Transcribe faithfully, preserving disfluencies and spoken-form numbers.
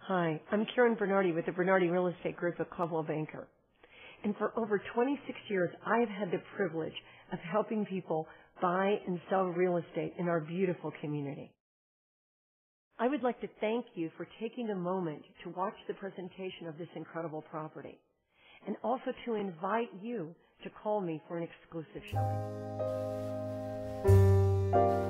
Hi, I'm Karen Bernardi with the Bernardi Real Estate Group at Coldwell Banker. And for over twenty-six years, I've had the privilege of helping people buy and sell real estate in our beautiful community. I would like to thank you for taking a moment to watch the presentation of this incredible property, and also to invite you to call me for an exclusive showing.